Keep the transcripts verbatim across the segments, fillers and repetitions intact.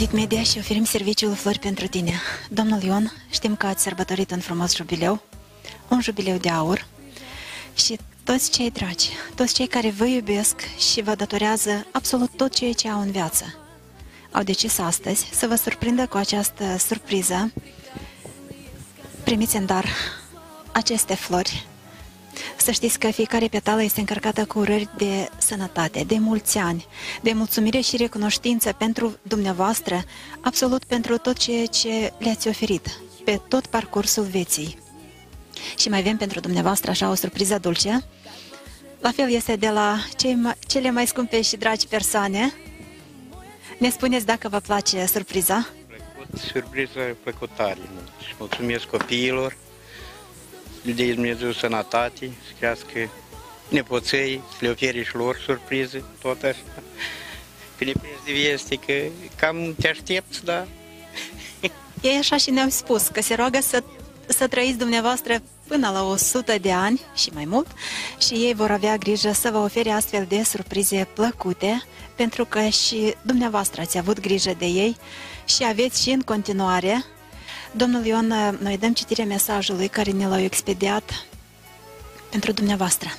Unic Media și oferim serviciul Flori pentru tine. Domnul Ion, știm că ați sărbătorit un frumos jubileu, un jubileu de aur și toți cei dragi, toți cei care vă iubesc și vă datorează absolut tot ceea ce au în viață, au decis astăzi să vă surprindă cu această surpriză. Primiți în dar aceste flori. Să știți că fiecare petală este încărcată cu urări de sănătate, de mulți ani, de mulțumire și recunoștință pentru dumneavoastră, absolut pentru tot ceea ce le-ați oferit pe tot parcursul vieții. Și mai avem pentru dumneavoastră așa o surpriză dulce. La fel este de la cei mai, cele mai scumpe și dragi persoane. Ne spuneți dacă vă place surpriza? Plăcut, surpriza plăcut tare mult. Și mulțumesc copiilor, de Dumnezeu sănătate, să crească nepoței, să le ofere și lor surprize, tot așa. Că ne prins de veste că cam te aștepți, da? Ei așa și ne-au spus, că se roagă să, să trăiți dumneavoastră până la o sută de ani și mai mult și ei vor avea grijă să vă ofere astfel de surprize plăcute, pentru că și dumneavoastră ați avut grijă de ei și aveți și în continuare. Domnul Ion, noi dăm citire mesajului care ne l-au expediat pentru dumneavoastră.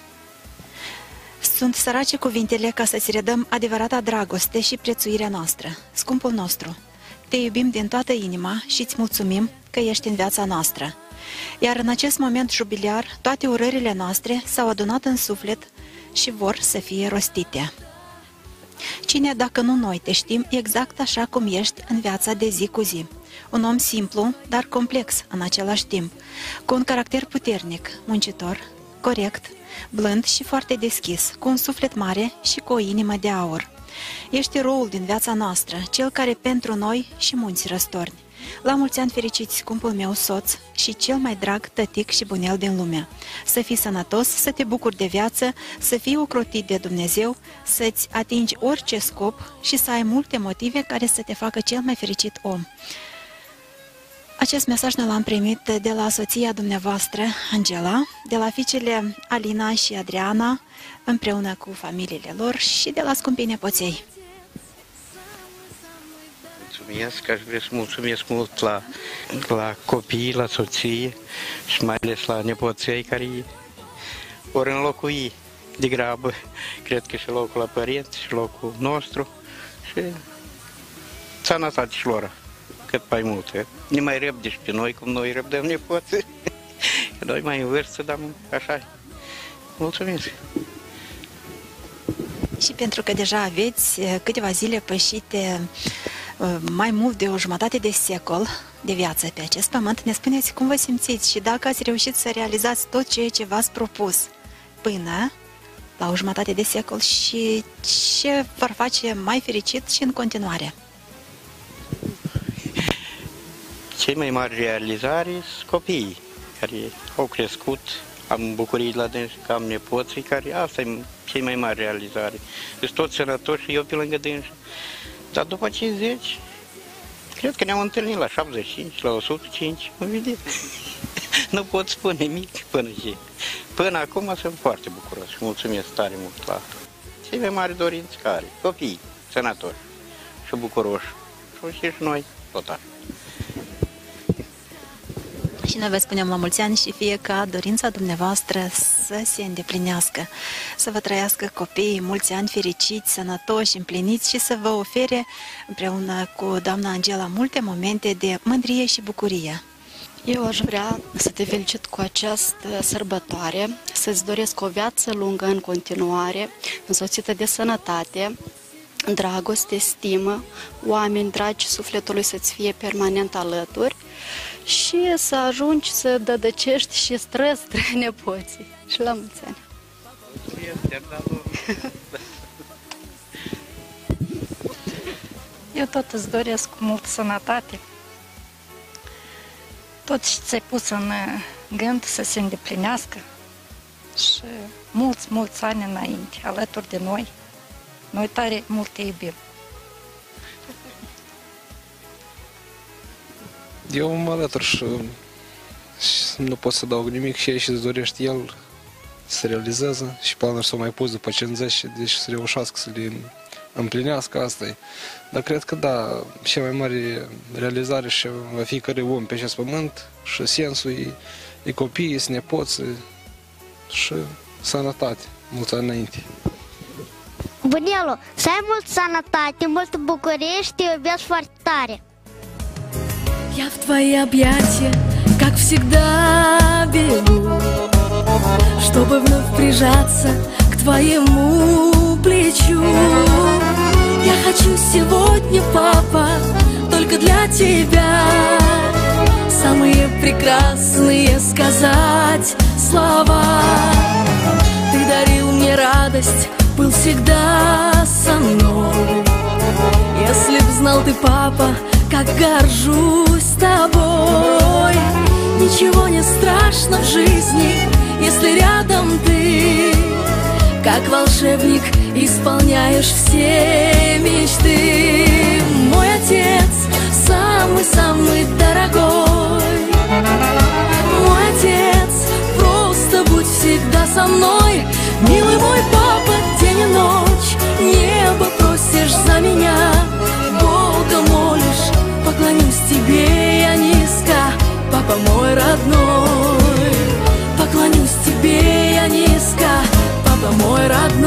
Sunt sărace cuvintele ca să-ți redăm adevărata dragoste și prețuirea noastră. Scumpul nostru, te iubim din toată inima și îți mulțumim că ești în viața noastră. Iar în acest moment jubiliar, toate urările noastre s-au adunat în suflet și vor să fie rostite. Cine, dacă nu noi, te știm exact așa cum ești în viața de zi cu zi. Un om simplu, dar complex în același timp, cu un caracter puternic, muncitor, corect, blând și foarte deschis, cu un suflet mare și cu o inimă de aur. Ești eroul din viața noastră, cel care pentru noi și munți răstorni. La mulți ani fericiți, scumpul meu soț și cel mai drag tătic și bunel din lume. Să fii sănătos, să te bucuri de viață, să fii ocrotit de Dumnezeu, să-ți atingi orice scop și să ai multe motive care să te facă cel mai fericit om. Acest mesaj ne l-am primit de la soția dumneavoastră, Angela, de la fiicele Alina și Adriana, împreună cu familiile lor și de la scumpii nepoței. Mulțumesc, aș vrea să mulțumesc mult la, la copii, la soție și mai ales la nepoței care ori înlocui de grabă, cred că și locul la părinți și locul nostru și sănătate și lor, cât mai multe. Ne mai răbde și pe noi cum noi răbdăm nepoții, noi mai în vârstă, dar așa. Mulțumesc! Și pentru că deja aveți câteva zile pășite mai mult de o jumătate de secol de viață pe acest pământ, ne spuneți cum vă simțiți și dacă ați reușit să realizați tot ceea ce v-ați propus până la o jumătate de secol și ce v-ar face mai fericit și în continuare. Cei mai mari realizare sunt copiii care au crescut, am bucurii la dânsi, că am nepoții care, asta e cei mai mari realizare. Sunt toți sănătoși și eu pe lângă dânsi. Dar după cincizeci, cred că ne-am întâlnit la șaptezeci și cinci, la o sută cinci, nu vedem. Nu pot spune nimic până și... Până acum sunt foarte bucuros și mulțumesc tare mult la cei mai mari dorinți care, copiii, sănătoși și bucuroși. Și și noi, tot așa. Și noi vă spunem la mulți ani și fie ca dorința dumneavoastră să se îndeplinească, să vă trăiască copiii mulți ani fericiți, sănătoși, împliniți și să vă ofere împreună cu doamna Angela multe momente de mândrie și bucurie. Eu aș vrea să te felicit cu această sărbătoare, să-ți doresc o viață lungă în continuare, însoțită de sănătate, dragoste, stimă, oameni dragi sufletului să-ți fie permanent alături și să ajungi să dădăcești și străstră nepoții. Și la mulți ani! Eu tot îți doresc cu multă sănătate. Tot ce ți-ai pus în gând să se îndeplinească și mulți, mulți ani înainte, alături de noi. Noi tare mult te iubim. Eu mă alătur și, și nu pot să dau nimic și și îți dorește el să realizeze și planuri s-au mai pus după cincizeci, deci să reușească să le împlinească, asta e. Dar cred că da, cea mai mare realizare și va fiecare om pe acest pământ și sensul e, e copiii, e nepoții și sănătate. Mulți ani înainte. Bunelu, să ai multă sănătate, multă bucurie și te iubesc foarte tare. Я в твои объятия, как всегда, бегу, чтобы вновь прижаться к твоему плечу. Я хочу сегодня, папа, только для тебя самые прекрасные сказать слова. Ты дарил мне радость, был всегда со мной. Если б знал ты, папа, как горжусь тобой. Ничего не страшно в жизни, если рядом ты, как волшебник, исполняешь все мечты. Мой отец самый-самый дорогой. Мой отец, просто будь всегда со мной. Милый мой папа, день и ночь небо просишь за меня, Бога молишь, поклонюсь тебе я низко, папа мой родной. Поклонюсь тебе я низко, папа мой родной.